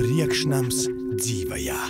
Priekšnams dzīvajā.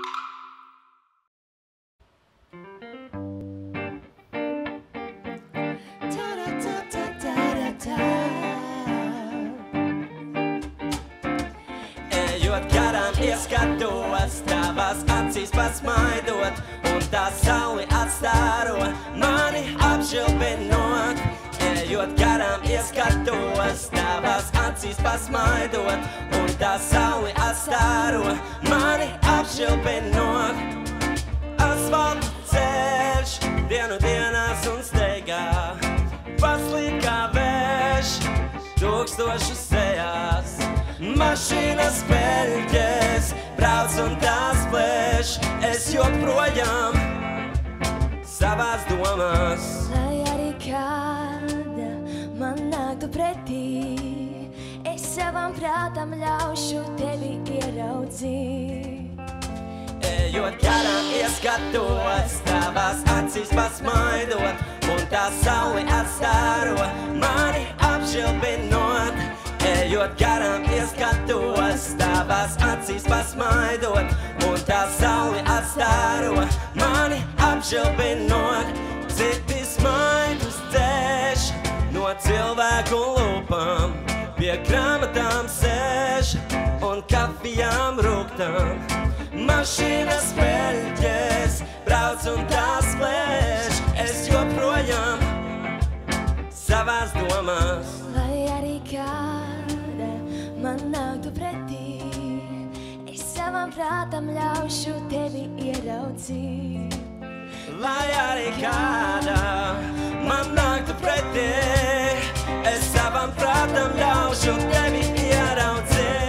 Ejot garām ieskatos, tavās acīs pasmaidot, un tā sauli atstāro mani apžilbinot. Ejot garām ieskatos, tavās acīs pasmaidot, un tā sauli atstāro mani apžilbinot. Asfalta ceļš, dienu dienās un steigā, paslīd kā vējš, tūkstošu sejās. Mašīnas peļķes, brauc un tās plēš, es joprojām savās domās. Lai arī kāda man nāktu pretī, es savam prātam ļaušu tevi ieraudzīt. Ejot garām ieskatos, tavās acīs pasmaidot, un tā sauli atstāro mani apžilbinot. Ejot garām ieskatos, tavās acīs pasmaidot, un tā sauli atstāro mani apžilbinot. Citi smaidus dzēš no cilvēku lūpām, pie grāmatām sēž un kafijām rūgtām. Mašīnas peļķes, brauc un tās plēš, es joprojām savās domās. Lai arī kāda man nāktu pretī, es savam prātam ļaušu tevi ieraudzīt. Lai arī kāda man nāktu pretī, es savam prātam ļaušu tevi ieraudzīt.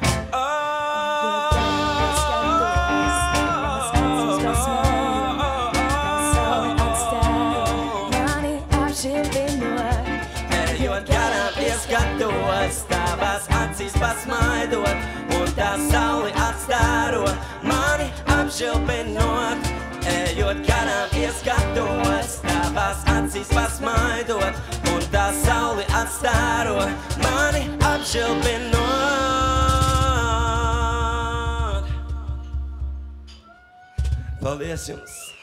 Ejot garām ieskatos, tavās acīs pasmaidot, un tā sauli atstāro mani apžilbinot. Ejot garām ieskatos, tavās acīs pasmaidot, un tā sauli atstāro mani apžilbinot. Paldies jums!